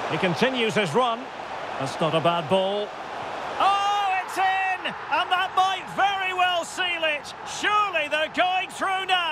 He continues his run. That's not a bad ball. Oh, it's in! And that might very well seal it. Surely they're going through now.